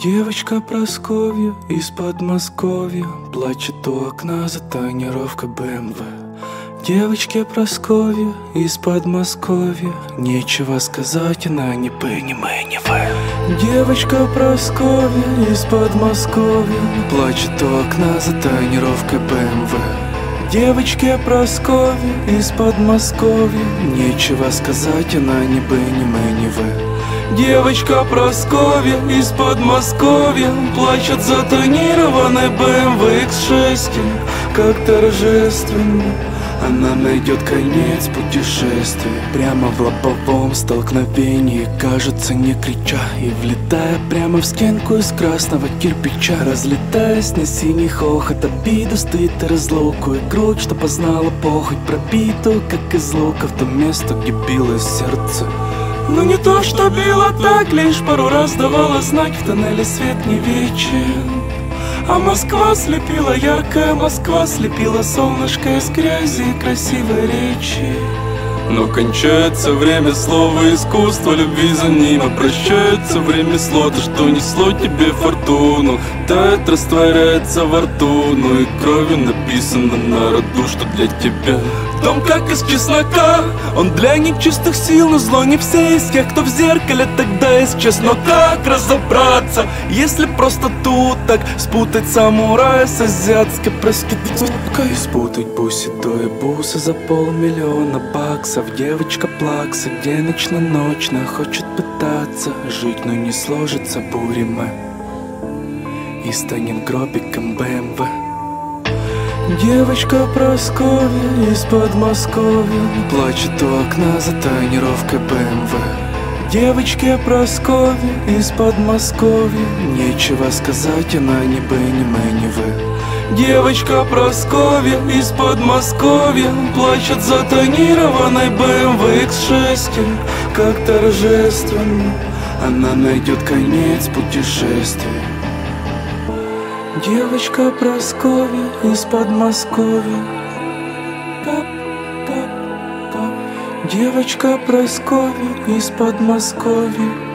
Девочка Прасковья из Подмосковья плачет у окна за тонировкой БМВ. Девочке Прасковья из Подмосковья нечего сказать, она не П, не М, не В. Девочка Прасковья из Подмосковья плачет у окна за тонировкой БМВ. Девочке Прасковья из Подмосковья нечего сказать, она не П, не М, не В. Девочка Прасковья из Подмосковья плачет за тонированной BMW X6. Как торжественно она найдет конец путешествия. Прямо в лобовом столкновении, кажется, не крича, и влетая прямо в стенку из красного кирпича, разлетаясь на синий хохот, обиду, стыд и разлуку, и грудь, что познала похоть, пробитую, как из лука, в то место, где билось сердце. Но не то, что било так, лишь пару раз давала знаки. В тоннеле свет не вечен, а Москва слепила, яркая Москва слепила солнышко из грязи и красивой речи. Но кончается время слова, искусство любви за ним. Обращается время слова, то, что несло тебе фортуну, тает, растворяется во рту. Ну и кровью написано на роду, что для тебя дом как из чеснока. Он для нечистых сил, но зло не все из тех, кто в зеркале тогда исчез. Но как разобраться, если просто тут так спутать самурая с азиатской проституткой? Спутать буси-то и бусы за $500 000. Девочка плакса, где ночно хочет пытаться жить, но не сложится бурями и станет гробиком БМВ. Девочка Прасковья из Подмосковья плачет у окна за тонировкой БМВ. Девочке Прасковья из Подмосковья нечего сказать, она не Б, не М, не В. Девочка Прасковья из Подмосковья плачет за тонированной BMW X6. Как торжественно она найдет конец путешествия. Девочка Прасковья из Подмосковья. Девочка Прасковья из Подмосковья.